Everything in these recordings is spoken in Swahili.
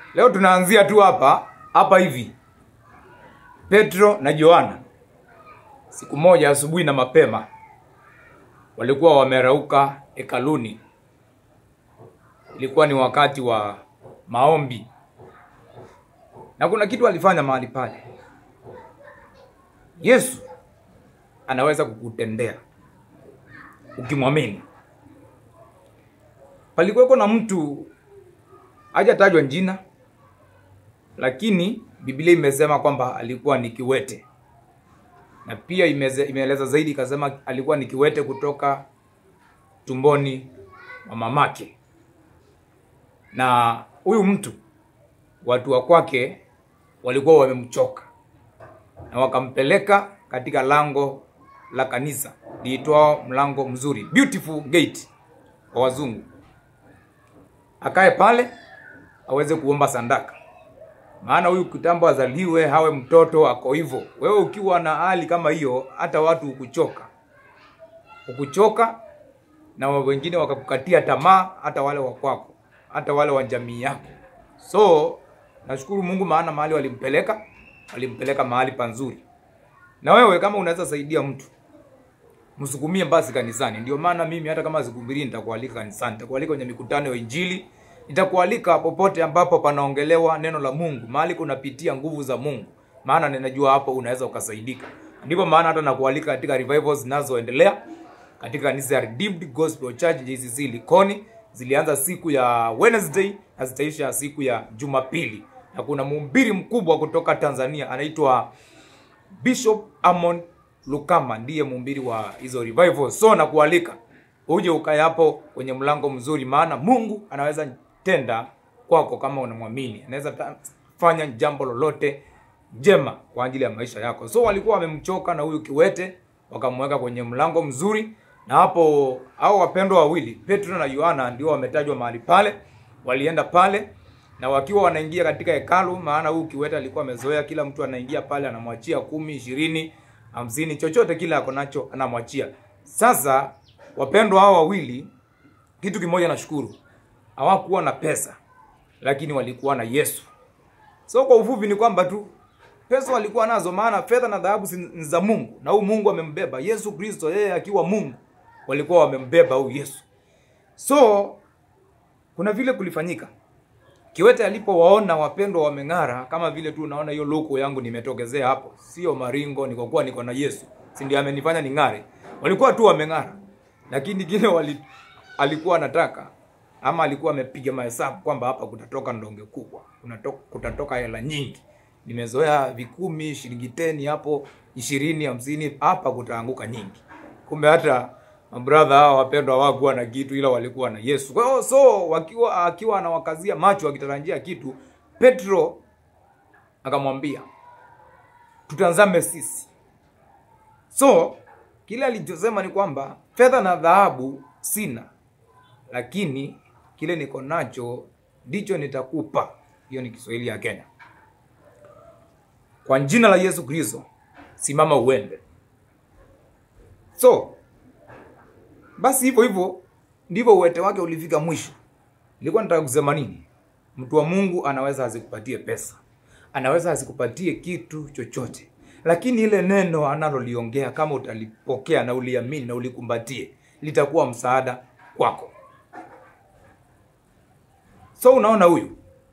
Leo tunaanzia tu hapa hivi. Petro na Yohana siku moja asubuhi na mapema walikuwa wamerauka hekaluni. Ilikuwa ni wakati wa maombi. Na kuna kitu alifanya mahali pale. Yesu anaweza kukutendea ukimwamini. Palikuwa na mtu hajatajwa jina, lakini Biblia imesema kwamba alikuwa ni kiwete. Na pia imeeleza zaidi ikasema alikuwa ni kiwete kutoka tumboni wa mamake. Na huyu mtu watu wa kwake walikuwa wamemchoka, na wakampeleka katika lango la kanisa liitwao mlango mzuri, beautiful gate kwa wazungu. Akae pale aweze kuomba sandaka. Maana huyu kitambo azaliwe hawe mtoto ako hivyo. Wewe ukiwa na hali kama hiyo, hata watu ukuchoka na wengine wakakukatia tamaa, hata wale wa kwako, hata wale wa jamii yako. So nashukuru Mungu maana mahali walimpeleka mahali panzuri. Na wewe kama unaweza saidia mtu, msukumie basi kanisani. Ndio maana mimi hata kama sikuhubiri nitakualika kanisani, nitakualika kwenye mikutano ya Injili, nitakualika popote ambapo panaongelewa neno la Mungu, mahali kunapitia nguvu za Mungu. Maana ninajua hapo unaweza ukasaidika. Ndipo maana hata nakualika katika revivals zinazoendelea katika kanisa ya Redeemed Gospel Church JCC Likoni. Zilianza siku ya Wednesday na zitaisha siku ya Jumapili. Na kuna mhubiri mkubwa kutoka Tanzania anaitwa Bishop Amon Lukama, ndiye mhubiri wa hizo revivals. So nakualika uje ukae hapo kwenye mlango mzuri, maana Mungu anaweza tenda kwako kama unamwamini. Anaweza fanya jambo lolote jema kwa ajili ya maisha yako. So walikuwa wamemchoka na huyu kiwete, wakamweka kwenye mlango mzuri. Na hapo hao wapendwa wawili, Petro na Yohana, ndio wametajwa mahali pale. Walienda pale na wakiwa wanaingia katika hekalu, maana huyu kiwete alikuwa amezoea kila mtu anaingia pale anamwachia 10, 20, 50, chochote kila ako nacho anamwachia. Sasa wapendwa hao wawili, kitu kimoja nashukuru, hawakuwa na pesa, lakini walikuwa na Yesu. So kwa ufupi ni kwamba tu pesa walikuwa nazo, maana fedha na dhahabu ni za Mungu, na huyu Mungu amembeba Yesu Kristo, yeye akiwa Mungu. Walikuwa wamembeba huyu Yesu. So kuna vile kulifanyika. Kiwete alipowaona wapendwa wameng'ara, kama vile tu unaona hiyo loko yangu nimetokezea hapo, sio maringo, niko na Yesu, si ndiye amenifanya ning'are. Walikuwa tu wameng'ara, lakini kile alikuwa anataka, ama alikuwa amepiga mahesabu kwamba hapa kutatoka ndonge kubwa, kutatoka hela nyingi. Nimezoea 10, shilingi 10 hapo, 20, 50, hapa kutaanguka nyingi. Kumbe hata brother hao wapendwa hawakuwa na kitu, ila walikuwa na Yesu. Kwa hiyo so akiwa anawakazia macho akitarajia kitu, Petro akamwambia, "Tutazame sisi." So kile alichosema ni kwamba fedha na dhahabu sina, lakini kile niko nacho ndicho nitakupa. Hiyo ni Kiswahili ya Kenya. Kwa jina la Yesu Kristo, simama uende. So basi hivyo ndivyo uwete wake ulifika mwisho. Nilikuwa nataka kusema nini? Mtu wa Mungu anaweza asikupatie pesa, anaweza asikupatie kitu chochote, lakini ile neno analoliongea kama utalipokea na uliamini na ulikumbatie, litakuwa msaada kwako. So unaona huyu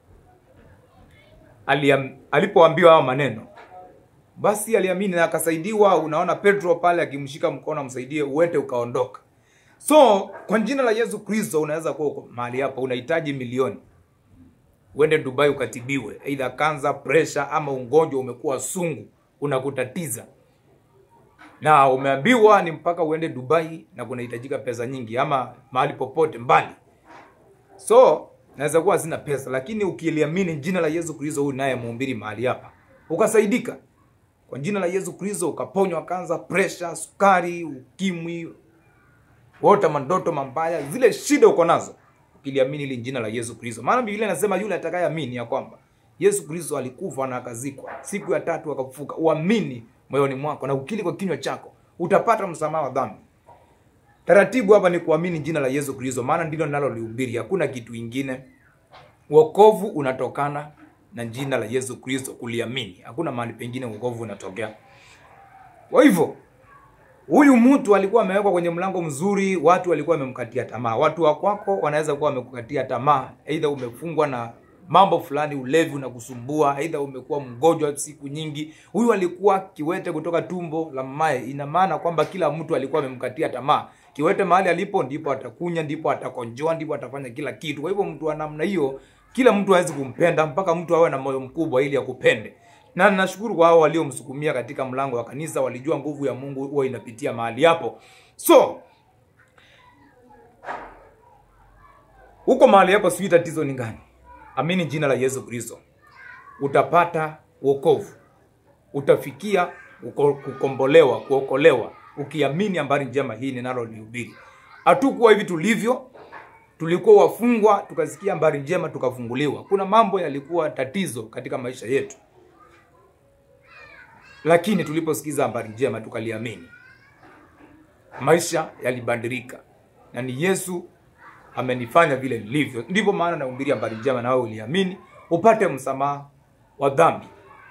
alipoambiwa haya maneno, basi aliamini na akasaidiwa. Unaona Petro pale akimshika mkono amsaidie, uwete ukaondoka. So kwa jina la Yesu Kristo unaweza kuwa mahali hapa unahitaji milioni, uende Dubai ukatibiwe, either cancer, pressure, ama ugonjwa umekuwa sungu unakutatiza, na umeambiwa ni mpaka uende Dubai na kunahitajika pesa nyingi, ama mahali popote mbali. So naweza kuwa sina pesa, lakini ukiliamini jina la Yesu Kristo huyu naye mhubiri mahali hapa, ukasaidika kwa jina la Yesu Kristo, ukaponywa cancer, pressure, sukari, ukimwi, wote mandoto mambaya, zile shida uko nazo, ukiliamini ile jina la Yesu Kristo. Maana Biblia inasema yule atakayeamini ya kwamba Yesu Kristo alikufa na akazikwa, siku ya 3 akafufuka, uamini moyoni mwako na ukiri kwa kinywa chako, utapata msamaha wa dhambi. Taratibu hapa ni kuamini jina la Yesu Kristo, maana ndilo ninalolihubiri, hakuna kitu kingine. Wokovu unatokana na jina la Yesu Kristo, kuliamini. Hakuna mahali pengine wokovu unatokea. Kwa hivyo huyu mtu alikuwa amewekwa kwenye mlango mzuri, watu walikuwa wamemkatia tamaa. Watu wa kwako wanaweza kuwa wamekukatia tamaa, aidha umefungwa na mambo fulani, ulevi unakusumbua, aidha umekuwa mgonjwa siku nyingi. Huyu alikuwa kiwete kutoka tumbo la mamaye. Ina maana kwamba kila mtu alikuwa amemkatia tamaa. Kiwete mahali alipo ndipo atakunya, ndipo atakonjoa, ndipo atafanya kila kitu. Kwa hivyo mtu wa namna hiyo kila mtu hawezi kumpenda, mpaka mtu awe na moyo mkubwa ili akupende. Na nashukuru kwa hao waliomsukumia katika mlango wa kanisa, walijua nguvu ya Mungu huwa inapitia mahali hapo. So huko mahali hapo sijui tatizo ni gani. Amini jina la Yesu Kristo, utapata wokovu. Utafikia kukombolewa, kuokolewa ukiamini habari njema hii ninalolihubiri. Hatukuwa hivi tulivyo. Tulikuwa wafungwa, tukasikia habari njema tukafunguliwa. Kuna mambo yalikuwa tatizo katika maisha yetu, lakini tuliposikiza habari njema tukaliamini, maisha yalibadilika. Na ni Yesu amenifanya vile nilivyo. Ndipo maana nahubiri habari njema na wewe uliamini upate msamaha wa dhambi.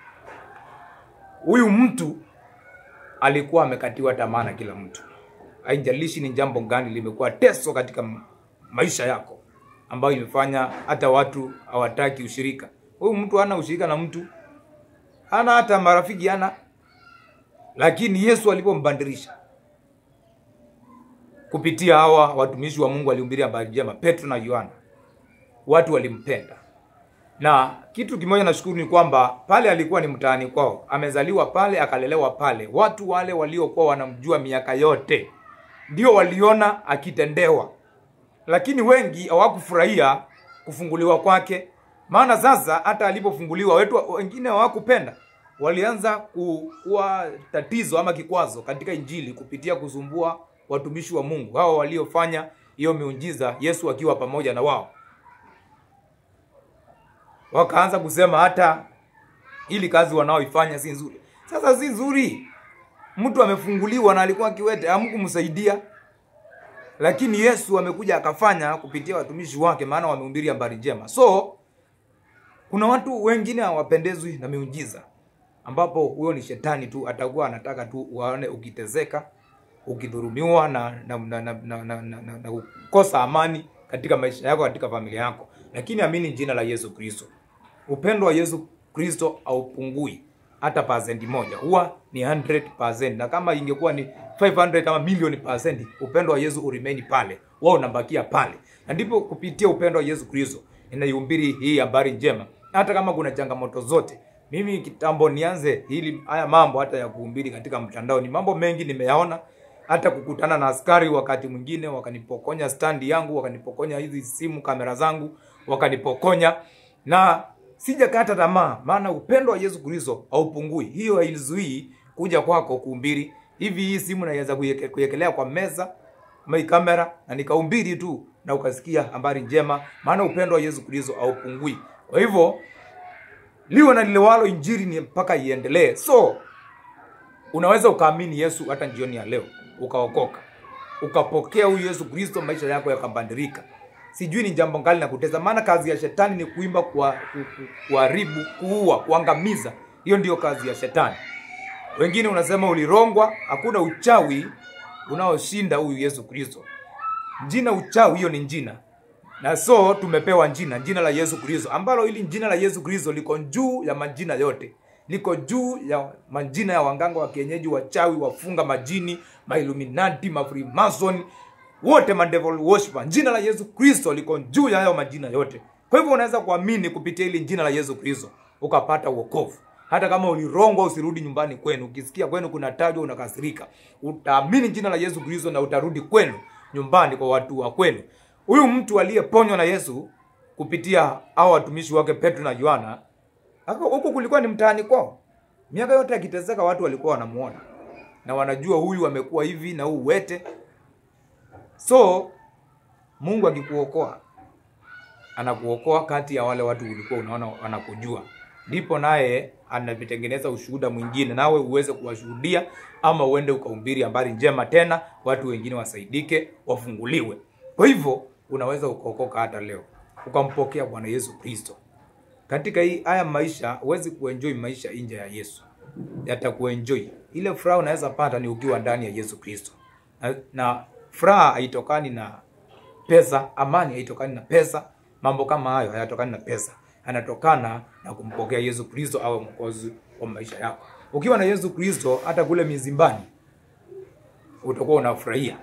Huyu mtu alikuwa amekatiwa tamaa na kila mtu. Haijalishi ni jambo gani limekuwa teso katika maisha yako ambayo imefanya hata watu hawataki ushirika. Huyu mtu hana ushirika na mtu, hana hata marafiki hana. Lakini Yesu alipombadilisha kupitia hawa watumishi wa Mungu walihubiri habari njema, Petro na Yohana, watu walimpenda. Na kitu kimoja nashukuru ni kwamba pale alikuwa ni mtaani kwao. Amezaliwa pale, akalelewa pale. Watu wale waliokuwa wanamjua miaka yote ndio waliona akitendewa. Lakini wengi hawakufurahia kufunguliwa kwake. Maana sasa hata alipofunguliwa wetu wengine hawakupenda. Walianza kuwa tatizo ama kikwazo katika injili kupitia kusumbua watumishi wa Mungu. Hao waliofanya hiyo miujiza Yesu akiwa pamoja na wao. Wakaanza kusema hata ili kazi wanaoifanya si nzuri. Sasa si nzuri. Mtu amefunguliwa na alikuwa kiwete, hamkumsaidia. Lakini Yesu amekuja akafanya kupitia watumishi wake, maana wamehubiri habari njema. So kuna watu wengine hawapendezwi na miujiza, ambapo huyo ni shetani tu, atakuwa anataka tu waone ukitezeka, ukidhurumiwa na kukosa amani katika maisha yako, katika familia yako. Lakini amini jina la Yesu Kristo. Upendo wa Yesu Kristo haupungui hata %1. Huwa ni 100%. Na kama ingekuwa ni 500 kama milioni %, upendo wa Yesu uremain pale. Wao unabakia pale. Na ndipo kupitia upendo wa Yesu Kristo ninahubiri hii habari njema. Hata kama kuna changamoto zote. Mimi kitambo nianze haya mambo hata ya kuhubiri katika mtandao, ni mambo mengi nimeyaona. Hata kukutana na askari wakati mwingine wakanipokonya stand yangu, wakanipokonya hizi simu, kamera zangu, wakanipokonya. Na sijakata tamaa, maana upendo wa Yesu Kristo haupungui. Hiyo haizuii kuja kwako kuhubiri. Hivi hii simu naweza kuiekelea kwa meza, kamera, na nikahubiri tu na ukasikia habari njema, maana upendo wa Yesu Kristo haupungui. Kwa hivyo liwe na lilewalo, injili ni mpaka iendelee. So unaweza ukaamini Yesu hata jioni ya leo, ukaokoka, ukapokea huyu Yesu Kristo, maisha yako yakabadilika. Sijui ni jambo gani na kuteza, maana kazi ya shetani ni kuimba, kuharibu, kuua, kuangamiza. Hiyo ndio kazi ya shetani. Wengine unasema ulirongwa. Hakuna uchawi unaoshinda huyu Yesu Kristo. Jina uchawi hiyo ni jina. Na so tumepewa jina la Yesu Kristo, ambalo hili jina la Yesu Kristo liko juu ya majina yote. Liko juu ya majina ya wanganga wa kienyeji, wachawi, wafunga majini, Illuminati, Freemason, wote devil worshiper. Jina la Yesu Kristo liko juu ya hayo majina yote. Kwa hivyo unaweza kuamini kupitia hili jina la Yesu Kristo ukapata wokovu. Hata kama ulirongwa, usirudi nyumbani kwenu. Ukisikia kwenu kuna tajwa unakasirika, utaamini jina la Yesu Kristo na utarudi kwenu, nyumbani kwa watu wa kwenu. Huyu mtu aliyeponywa na Yesu kupitia hao watumishi wake Petro na Yohana, huko kulikuwa ni mtaani kwao. Miaka yote akiteseka, watu walikuwa wanamuona na wanajua huyu amekuwa hivi na huyu wete. So Mungu akikuokoa, anakuokoa kati ya wale watu ulikuwa unaona wanakujua. Ndipo naye anavitengeneza ushuhuda mwingine, nawe uweze kuwashuhudia, ama uende ukahubiri habari njema tena, watu wengine wasaidike, wafunguliwe. Kwa hivyo unaweza ukaokoka hata leo. ukampokea Bwana Yesu Kristo. Katika haya maisha huwezi kuenjoy maisha nje ya Yesu. Yatakuenjoy. Ile furaha unaweza pata ni ukiwa ndani ya Yesu Kristo. Na furaha haitokani na pesa, amani haitokani na pesa, mambo kama hayo hayatokani na pesa. Yanatokana na kumpokea Yesu Kristo awe mwokozi wa maisha yako. Ukiwa na Yesu Kristo, hata kule mizimbani utakuwa unafurahia.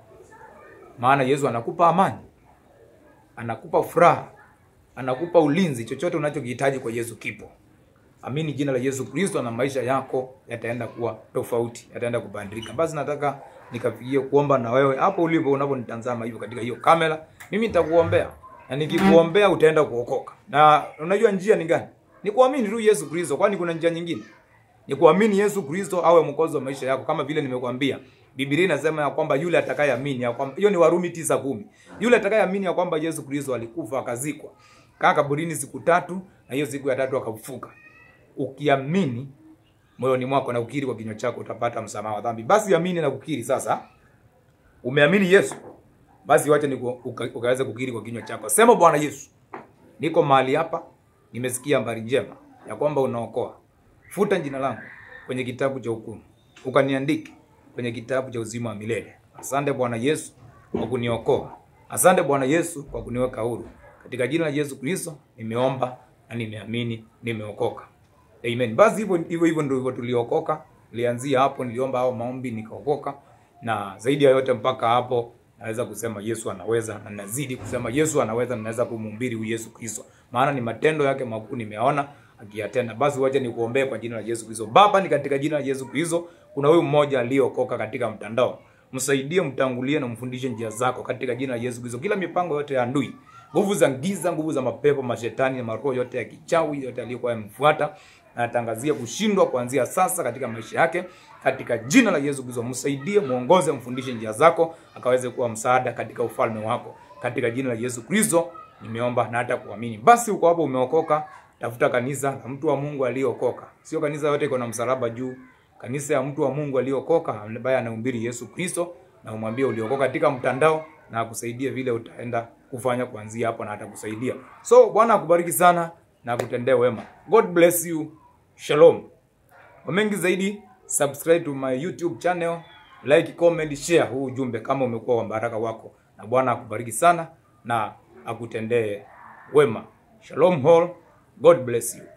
Maana Yesu anakupa amani, anakupa furaha, anakupa ulinzi, chochote unachokihitaji kwa Yesu kipo. Amini jina la Yesu Kristo na maisha yako yataenda kuwa tofauti, yataenda kubadilika. Basi nataka nikafikie kuomba na wewe hapo ulipo unaponitazama hivyo katika hiyo kamera. Mimi nitakuombea. Na nikikuombea utaenda kuokoka. Na unajua njia ni gani? Ni kuamini tu Yesu Kristo, kwani kuna njia nyingine? Ni kuamini Yesu Kristo awe mwokozi wa maisha yako, kama vile nimekuambia. Biblia inasema ya kwamba yule atakayeamini ya kwamba, hiyo ni Warumi 9:10. Yule atakayeamini ya kwamba Yesu Kristo alikufa akazikwa, kaa kaburini siku 3 na hiyo siku ya 3 akafufuka. Ukiamini moyoni mwako na ukiri kwa kinywa chako utapata msamaha wa dhambi. Basi amini na kukiri sasa. Umeamini Yesu. Basi wacha ukaweza kukiri kwa kinywa chako. Sema, Bwana Yesu, niko mahali hapa, nimesikia habari njema ya kwamba unaokoa. Futa jina langu kwenye kitabu cha hukumu, ukaniandike kwenye kitabu cha uzima wa milele. Asante Bwana Yesu kwa kuniokoa. Asante Bwana Yesu kwa kuniweka huru. Katika jina la Yesu Kristo nimeomba na nimeamini, nimeokoka. Amen. Basi hivyo ndio tuliokoka. Nilianzia hapo, niliomba hao maombi nikaokoka, na zaidi ya yote mpaka hapo naweza kusema Yesu anaweza, na nazidi kusema Yesu anaweza, na naweza kumhubiri huyu Yesu Kristo. Maana ni matendo yake makuu nimeona akiyatenda. Basi wacha nikuombee kwa jina la Yesu Kristo. Baba, ni katika jina la Yesu Kristo, kuna huyu mmoja aliyeokoka katika mtandao. Msaidie, mtangulie na mfundishe njia zako katika jina la Yesu Kristo. Kila mipango yote ya adui, nguvu za giza, nguvu za mapepo, mashetani na maroho yote ya kichawi yote aliyokuwa yamfuata, na atangazia kushindwa kuanzia sasa katika maisha yake katika jina la Yesu Kristo. Msaidie, muongoze, mfundishe njia zako akaweze kuwa msaada katika ufalme wako katika jina la Yesu Kristo nimeomba na hata kuamini. Basi uko hapo umeokoka, tafuta kanisa la mtu wa Mungu aliyeokoka. Sio kanisa yote iko na msalaba juu. Kanisa ya mtu wa Mungu aliyeokoka ambaye anahubiri Yesu Kristo, na umwambie uliokoka katika mtandao na akusaidie vile utaenda kufanya kuanzia hapo, na atakusaidia. So Bwana akubariki sana na akutendee wema. God bless you. Shalom. Kwa mengi zaidi, subscribe to my YouTube channel, like, comment, share huu ujumbe kama umekuwa wa baraka wako. Na Bwana akubariki sana na akutendee wema. Shalom all. God bless you.